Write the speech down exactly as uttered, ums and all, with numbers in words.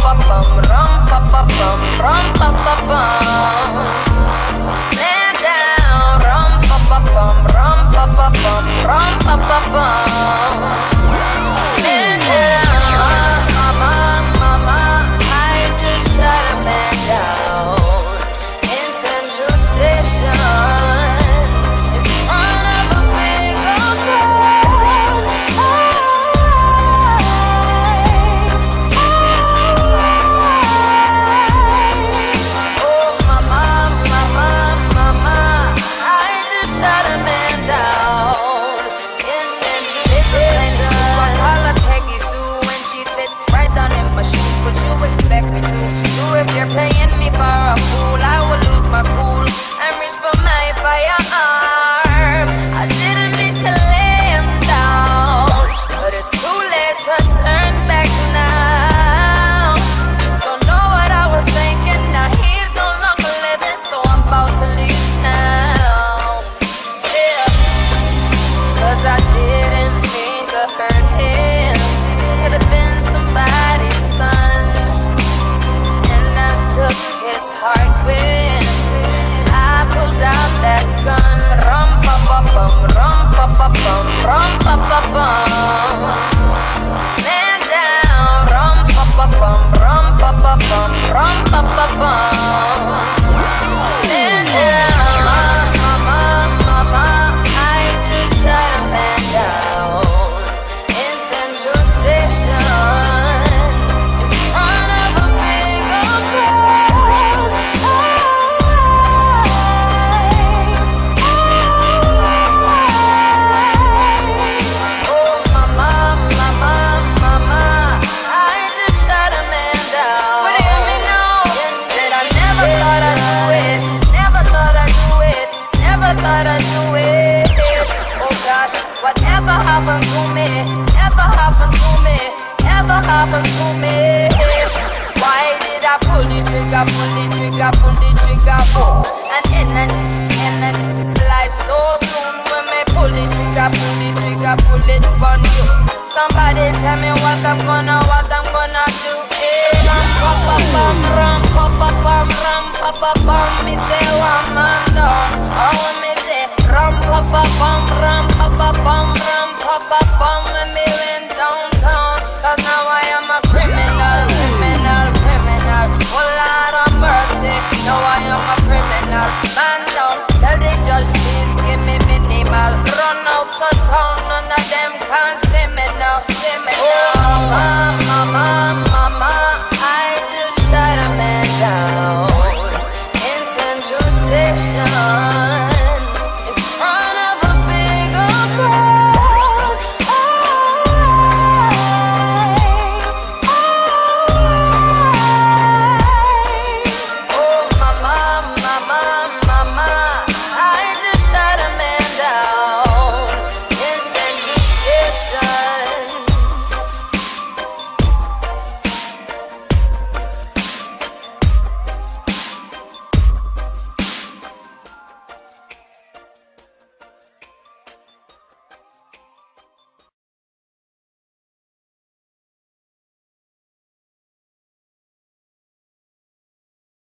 pa bum, rum pa pa bum, rum pa pa bum. Man down, rum pa pa bum, rum pa pa bum, rum pa pa bum. Man down, mama, mama, I just shut a man down in Central Station in front of a big old crowd. Oh, mama, mama, mama, I just shut a man down in Central Station. I call her Peggy Sue when she fits right down in my shoes. What you expect me to do if you're playing me for a fool? I will lose my cool and reach for my firearm. I didn't mean to lay him down, but it's too late to turn back now. Don't know what I was thinking, now he's no longer living, so I'm about to leave town. Yeah, cause I didn't mean to hurt him. Could have been somebody's son, and I took his heart with. I pulled out that gun. Rum pa pa bum, rum pa pa bum, rum pa pa bum. Man down, rum pa pa bum, rum pa pa bum, rum pa pa bum. Man down, mama, mama, I just shut a man down in Central Station in front of a big old crowd. Oh, mama, mama, mama, I just shut a man down. But hear me now, said I never thought I'd do it, never thought I'd do it, never thought I'd do it. Oh gosh, whatever happened to me, ever happened to me, ever happened to me. Why did I pull the trigger, pull the trigger, pull the trigger, oh, and end and end and life so soon when me pull the trigger, pull the trigger, pull it on you. Somebody tell me what I'm gonna, what I'm gonna do. Hey, rum pa pa bum, rum pa pa bum, rum pa pa bum. Me say one man down, oh when me say rum pa pa bum, rum pa pa bum, rum pa pa bum. When me went downtown, cause now I am a criminal, criminal, criminal. Oh Lord of mercy, now I am a criminal. Man down, tell the judge please give me minimal. Run out of town, none of them can see me now, see me now. Oh, mama.